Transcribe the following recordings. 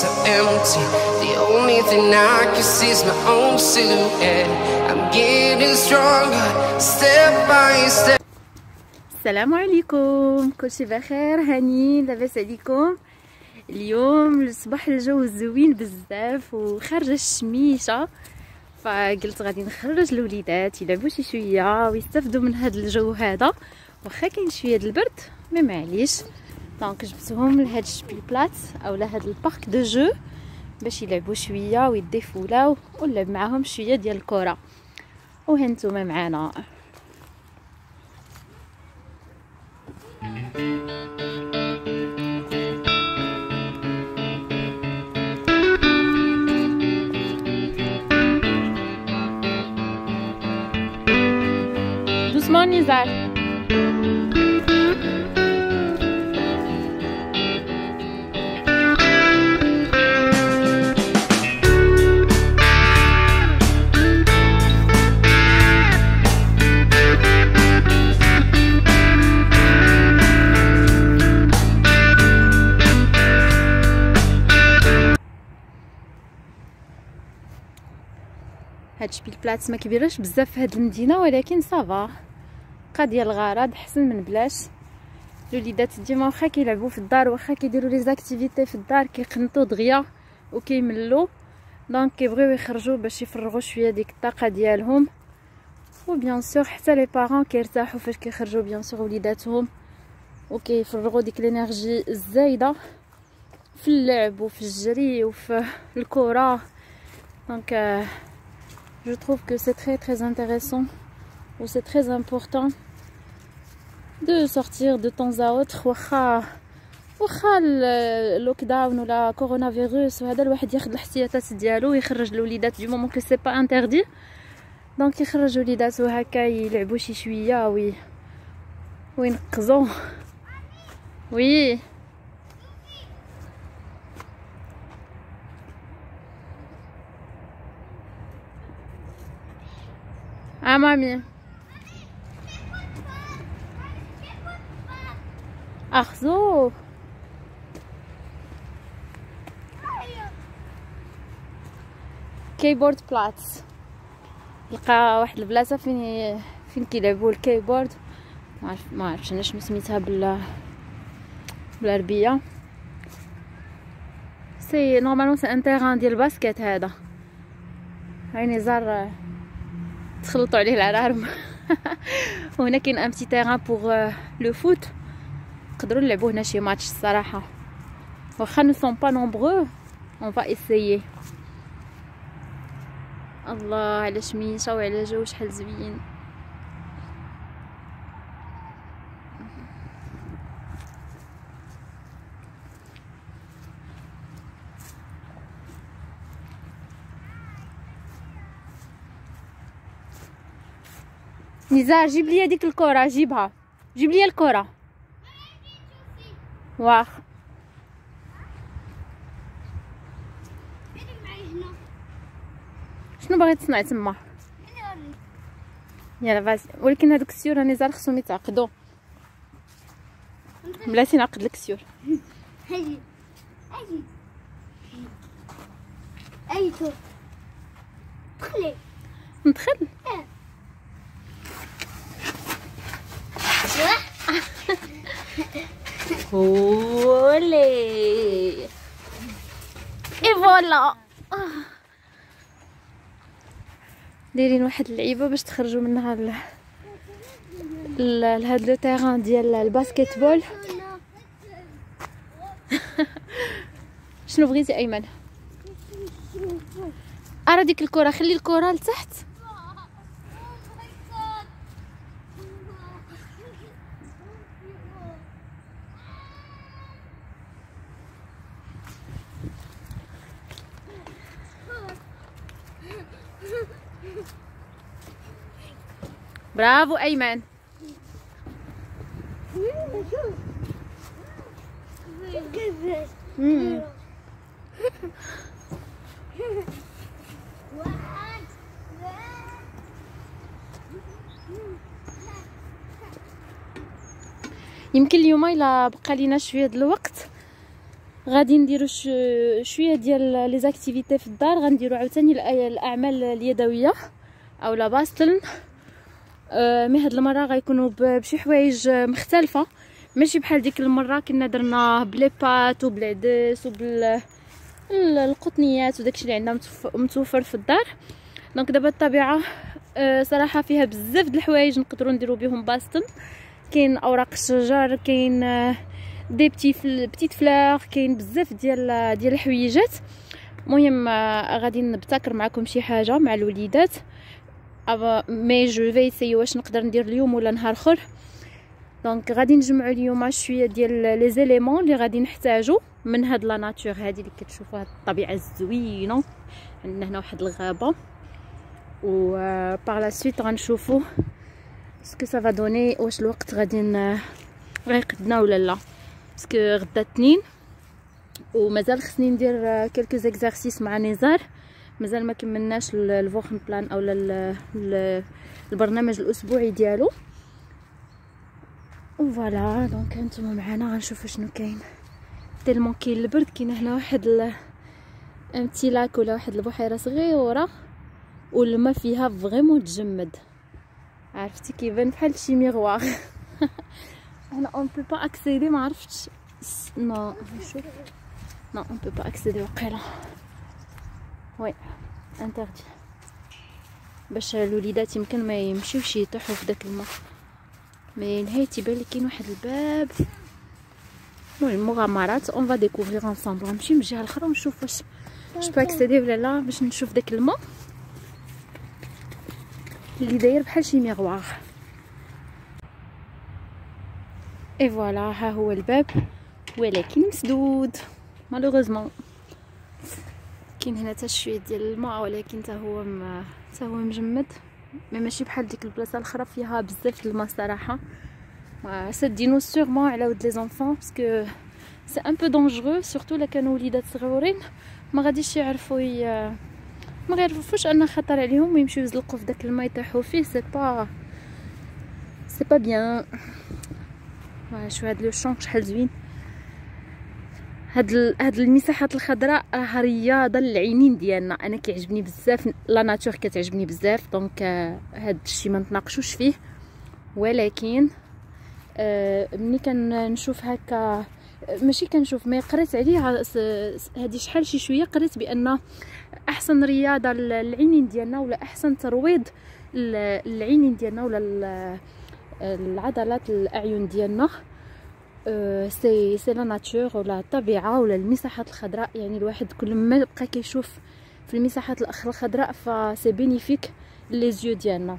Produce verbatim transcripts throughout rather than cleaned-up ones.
so empty. The only thing I can see is my own silhouette. I'm getting stronger step by step. السلام عليكم، كلشي بخير؟ هانيين؟ لاباس عليكم؟ اليوم الصباح الجو زوين بزاف وخارجه الشميشه، فقلت غادي نخرج الوليدات يلعبوا شي شويه ويستافدوا من هذا الجو هذا، واخا كاين شويه د البرد مي معليش. دونك جبتهم لهاد الشبي بلات او لهاد البارك دو جو باش يلعبوا شويه ويديفولاو ونلعب معاهم شويه ديال الكره. وهانتوما معانا. doucement Nizar. هاد شبيل بلات ما كبيرش بزاف في هاد المدينه، ولكن صافا بقى ديال الغرض حسن من بلاش. الوليدات ديما واخا كيلعبوا في الدار واخا كيديروا لي زاكتيفيتي في الدار كيقنطوا دغيا وكيملوا، دونك كيبغيو يخرجوا باش يفرغوا شويه ديك الطاقه ديالهم. وبيان سور حتى لي بارون كيرتاحوا فاش كيخرجوا بيان سور وليداتهم وكيفرغوا ديك الانرجي الزايده في اللعب وفي الجري وفي الكره. دونك je trouve que c'est très très intéressant ou c'est très important de sortir de temps à autre. واخا واخا اللوك داون ولا كورونا فيروس وهذا، الواحد ياخذ الاحتياطات ديالو ويخرج الوليدات دي مومون كو سي با انتردي. دونك يخرج وليداتو هكا يلعبوا شي شويه وي وينقزوا. وي Ah mamie. Ach so. كيبورد بلاتس. لقى واحد البلاصه فين فين كيلعبوا الكيبورد، ما عرف ما عرفتش انا شنو سميتها بال بالعربيه. سي نورمالمون سي ان تيران ديال الباسكيت هذا. عيني زار تخلطوا عليه العرارم. وهنا كاين ان بتي تيران بوغ لو فوت، نقدروا نلعبوا هنا شي ماتش الصراحه. واخا نو سون با نومبرو اون فا ايسيي. الله على شميشه وعلى جو شحال زوين. نزار جيب لي هذيك الكره، جيبها جيب لي الكره. واخ شنو باغي تصنع تما؟ يلا باس. ولكن هذوك السيور نزار خصهم يتعقدوا، بلاتي نعقد لك السيور. هاجي هاجي ايتو دخلي ندخل. اولي اي فوالا. دايرين واحد اللعيبه باش تخرجوا منها ل... ل... لهاد لو تيران ديال الباسكيت بول. شنو بغيتي ايمن؟ ارا ديك الكره، خلي الكره لتحت. برافو ايمن. يمكن اليوم الا بقى لينا شويه د الوقت غادي نديرو شويه ديال لي زاكتيفيتي في الدار. غنديرو عاوتاني الاعمال اليدويه او لا باستلن. أه مي هاد المره غيكونوا بشي حوايج مختلفه، ماشي بحال ديك المره كنا درنا بلي بات وبالعدس وبال القطنيات وداكشي اللي عندنا متوفر في الدار. دونك دابا الطبيعه أه صراحه فيها بزاف د الحوايج نقدروا نديرو بهم باستن. كاين اوراق الشجر، كاين أه دي بتي فل... بتيت فلور، كاين بزاف ديال ديال الحويجات. المهم أه غادي نبتكر معكم شي حاجه مع الوليدات، مي جو في سي واش نقدر ندير اليوم ولا نهار اخر. دونك غادي نجمعوا اليوم شويه ديال لي زيليمون اللي غادي نحتاجو من هاد لا ناتور هادي اللي كتشوفوا، هاد الطبيعه الزوينه. عندنا هنا واحد الغابه، و باغ لا سويت غنشوفوا اسكو سافا دوني، واش الوقت غادي غيقدنا ولا لا، باسكو غدا الاثنين ومازال خصني ندير كلكو زيكزارسيس مع نزار. مازال ما كملناش الفوخن بلان او البرنامج الاسبوعي ديالو. وفوالا دونك هانتوما معنا غنشوفوا شنو كاين. تيلمون كاين البرد، كاين هنا واحد امتلاك ولا واحد البحيره صغيره والماء فيها فريمون تجمد، عرفتي كيبان بحال شي ميغوار. هنا اون بو با اكسيدي، ما عرفتش نو نشوف نو اون بو با اكسيدي وقيلا وي انتردي، باش الوليدات يمكن ما يمشيوش يطيحوا في داك الماء. مي نهايتي بان لي كاين واحد الباب. المهم مغامرات اون فا ديكوفرير انصامبل. غنمشي من الجهه الاخرى ونشوف واش واش با اكسيدي ولا لا، باش نشوف داك الماء اللي داير بحال شي ميغوار. اي فوالا ها هو الباب، ولكن مسدود مالوغوزمون. كاين هنا حتى شويه ديال الماء، ولكن حتى هو حتى هو مجمد، مي ماشي بحال ديك البلاصه الاخرى فيها بزاف د الماء صراحه. سدينو سيغمون على ود لي زونفون، باسكو سي ان بو دونجرو، سورتو الا كانوا وليدات صغيورين ما غاديش يعرفوا ي... ما غيعرفوش ان خطر عليهم ويمشيو يزلقوا في داك الماء يطيحوا فيه. سي با سي با بيان. شوف هاد لو شون شحال زوين. هاد ال... هاد المساحات الخضراء راه رياضه للعينين ديالنا. انا كيعجبني بزاف لا ناتور، كتعجبني بزاف. دونك هاد الشيء ما نتناقشوش فيه، ولكن أه ملي كنشوف هكا، ماشي كنشوف مي قريت عليه هادي شحال شي شويه، قريت بان احسن رياضه للعينين ديالنا ولا احسن ترويض للعينين ديالنا ولا العضلات الاعين ديالنا أه سي سي لا ناتور ولا الطبيعه ولا المساحات الخضراء. يعني الواحد كل ما بقى كيشوف في المساحات الخضراء فسي بينيفيك لي زيو ديالنا.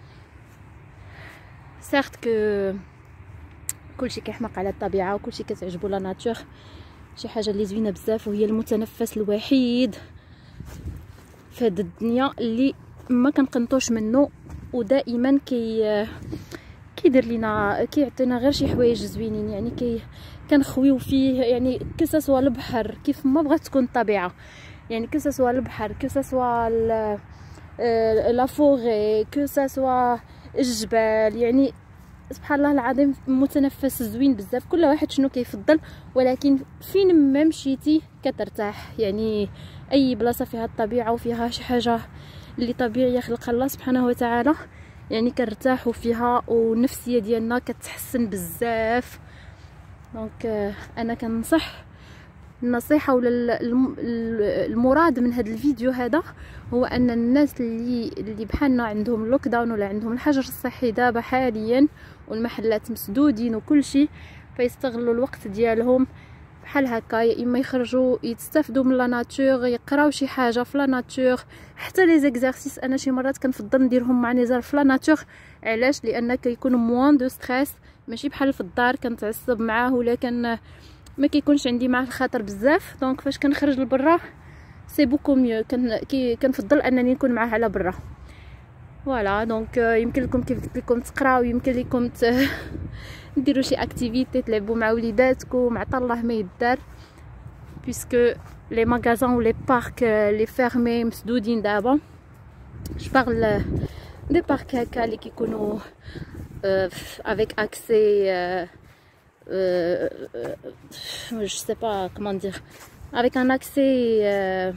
سيرت كو كلشي كيحماق على الطبيعه وكلشي كتعجبو لا ناتور، شي حاجه اللي زوينه بزاف، وهي المتنفس الوحيد في هاد الدنيا اللي ما كنقنطوش منه، ودائما كي كيدير لينا كيعطينا غير شي حوايج زوينين. يعني كي كنخويو فيه، يعني كسوا البحر كيف ما بغات تكون الطبيعه، يعني كسوا البحر كسوا لا فوري كسوا الجبال، يعني سبحان الله العظيم متنفس زوين بزاف. كل واحد شنو كيفضل، ولكن فين ما مشيتي كترتاح. يعني اي بلاصه فيها الطبيعه وفيها شي حاجه اللي طبيعيه خلق الله سبحانه وتعالى، يعني كنرتاحوا فيها والنفسيه ديالنا كتحسن بزاف. دونك انا كنصح، النصيحه ولا المراد من هذا الفيديو هذا هو ان الناس اللي اللي بحالنا عندهم لوك داون ولا عندهم الحجر الصحي دابا حاليا والمحلات مسدودين وكل شيء، فيستغلوا الوقت ديالهم بحال هكا، يا اما يخرجوا يستافدوا من لا ناتور، يقراو شي حاجه في لا ناتور. حتى لي زيكزارسيس انا شي مرات كنفضل نديرهم مع نزار في لا ناتور. علاش؟ لان كيكون موان دو ستريس، ماشي بحال في الدار كنتعصب معاه ولا كان ما كيكونش عندي معاه الخاطر بزاف. دونك فاش كنخرج لبرا سي بوكو ميو، كن كنفضل انني نكون معاه على برا. فوالا دونك يمكن لكم كيف قلت لكم تقراو، يمكن لكم ديروا شي اكتيفيتي، تلعبوا مع وليداتكم، مع الله ما يدار، بيسكو لي ماغازان و لي بارك لي فيرمي مسدودين دابا. جو بارل دي بارك هكا اللي كيكونوا افيك اكسي euh, euh, je sais pas comment dire, avec un accès euh,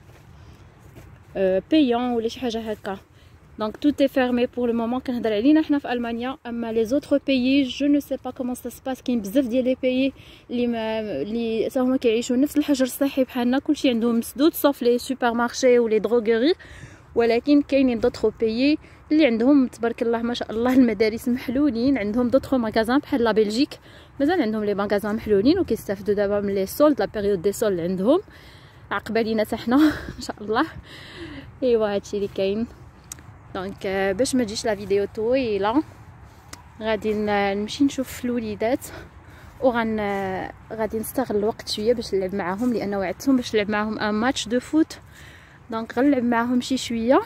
euh, payant ou les شي حاجه هكا. Donc tout est fermé pour le moment. كنهضر علينا حنا في المانيا. اما les autres pays je ne sais pas comment ça se passe. كاين بزاف ديال لي pays اللي ما اللي حتى هما كيعيشوا نفس الحجر الصحي بحالنا، كلشي عندهم مسدود صوف لي سوبر مارشي ولي دروغري، ولكن كاينين دوطخ بيي اللي عندهم تبارك الله ما شاء الله المدارس محلولين، عندهم دوطخ ماغازان بحال لا بلجيك مازال عندهم لي ماغازان محلولين وكيستافدوا دابا من لي سولد، لا بيريود دي سولد عندهم عقبالينا حتى حنا ان شاء الله. ايوا هادشي اللي كاين. دونك باش ما تجيش لا فيديو طويله غادي نمشي نشوف الوليدات وغن غادي نستغل الوقت شويه باش نلعب معاهم، لان وعدتهم باش نلعب معاهم ان ماتش دو فوت. دونك غنلعب معاهم شي شويه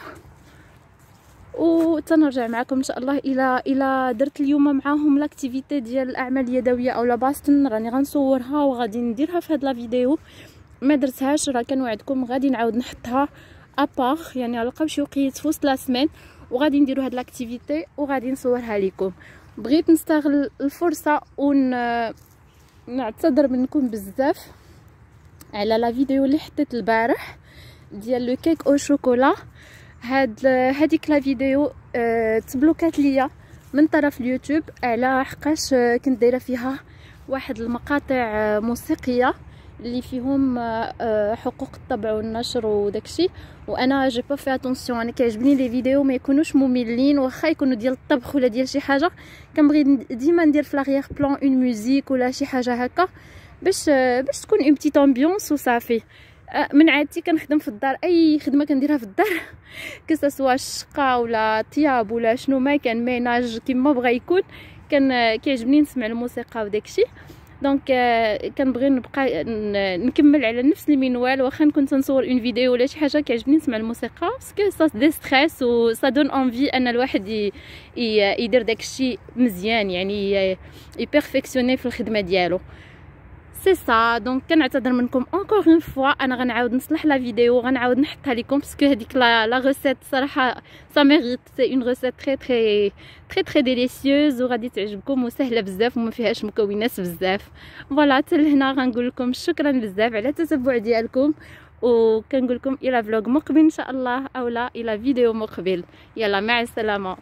وتنرجع معكم ان شاء الله. الى الى درت اليوم معاهم لاكتيفيتي ديال الاعمال اليدويه او لا باستن راني غنصورها وغادي نديرها في هاد لا فيديو. ما درتهاش راه كنوعدكم غادي نعاود نحطها ابار، يعني غنلقاو شي وقيت في وسط لا سيمين وغادي نديرو هاد لاكتيفيتي وغادي نصورها لكم. بغيت نستغل الفرصه ون نعتذر منكم بزاف على لا فيديو اللي حطيت البارح ديال لو كيك او شوكولا. هاد هذيك لا فيديو أه تبلوكات ليا من طرف اليوتيوب على حقاش كنت دايره فيها واحد المقاطع موسيقيه اللي فيهم أه حقوق الطبع والنشر وداكشي، وانا جي با في اتونسيون. انا كيعجبني لي فيديو ما يكونوش مملين، واخا يكونوا ديال الطبخ ولا ديال شي حاجه كنبغي ديما ندير في لاغيغ بلان اون ميوزيك ولا شي حاجه هكا باش باش تكون اون بتيت امبيونس وصافي. من عادتي كنخدم في الدار، اي خدمه كنديرها في الدار كسوا الشقه ولا طياب ولا شنو ما كان ميناج كيما بغى يكون، كان كيعجبني نسمع الموسيقى وداكشي. دونك كنبغي نبقى نكمل على نفس المنوال، واخا نكون تنصور اون فيديو ولا شي حاجه كيعجبني نسمع الموسيقى باسكو سا دي ستريس و سا دون انفي ان الواحد يدير داكشي مزيان، يعني يبيرفكسيوني في الخدمه ديالو. سي سا. دونك كنعتذر منكم اونكور اون فوا. انا غنعاود نصلح لا فيديو وغنعاود نحطها لكم باسكو هذيك لا لا ريسيت صراحه سا ميريت، سي اون ريسيت تري تري تري تري ديليسيوز وغادي تعجبكم وسهله بزاف وما فيهاش مكونات بزاف. فوالا حتى لهنا غنقول لكم شكرا بزاف على التتبع ديالكم، وكنقول لكم الى فلوق مقبل ان شاء الله او لا الى فيديو مقبل. يلا مع السلامه.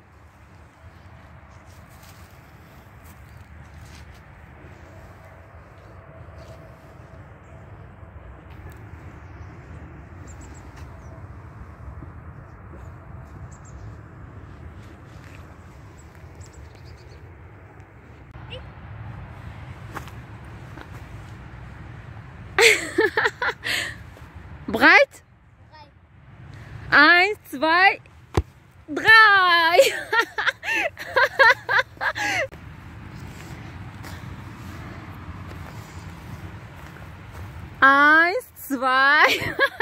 Bereit? Eins, zwei, drei. Eins, zwei.